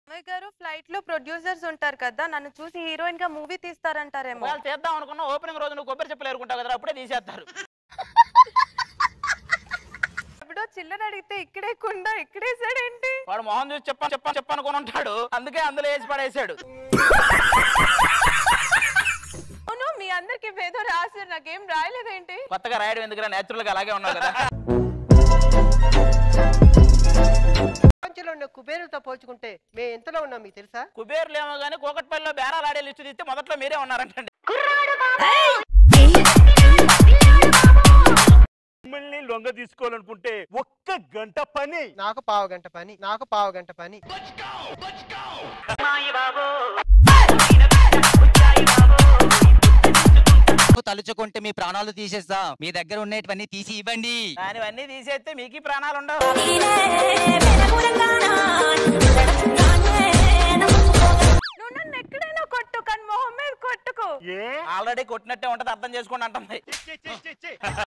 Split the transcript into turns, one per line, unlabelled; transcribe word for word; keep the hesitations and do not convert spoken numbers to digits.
అమ్మాయి గారు ఫ్లైట్ లో ప్రొడ్యూసర్స్ ఉంటారు కదా, నన్ను చూసి హీరోయిన్ గా మూవీ తీస్తారంటారేమో.
వాళ్ళు చేద్దాం అనుకున్నా ఓపెనింగ్ రోజు నువ్వు కొబ్బరి చెప్పులు ఎరుకుంటావు కదా, అప్పుడే తీసేస్తారు.
ఎప్పుడో చిల్లర అడిగితే ఇక్కడే కుండా ఇక్కడేసాడేంటి?
వాడు మొహం చూసి చెప్ప చెప్ప చెప్పనుకుని ఉంటాడు, అందుకే అందులో వేసి పడేసాడు.
అవును, మీ అందరికి ఏదో రాశారు, నాకేం రాయలేదేంటి?
కొత్తగా రాయడం ఎందుకు, నేచురల్ గా అలాగే ఉన్నావు కదా.
కుబేరులతో పోల్చుకుంటే మేము ఎంతలో ఉన్నాం మీకు తెలుసా?
కుబేరులు ఏమో గానీ కూకట్పల్లిలో బేరాలు ఆడే లిస్టు తీస్తే మొదట్లో మీరే ఉన్నారంటండి.
మిమ్మల్ని లొంగ తీసుకోవాలనుకుంటే ఒక్క గంట పని,
నాకు పావు గంట పని, నాకు పావు గంట పని.
తలుచుకుంటే మీ ప్రాణాలు తీసేస్తా, మీ దగ్గర ఉన్నవన్నీ తీసి ఇవ్వండి.
దానివన్నీ తీసేస్తే మీకు ప్రాణాలు ఉండవు.
నువ్వు నన్ను ఎక్కడైనా కొట్టు, కానీ మొహం మీద కొట్టుకో.
ఆల్రెడీ కొట్టినట్టే ఉంటది, అర్థం చేసుకోండి అంటుంది.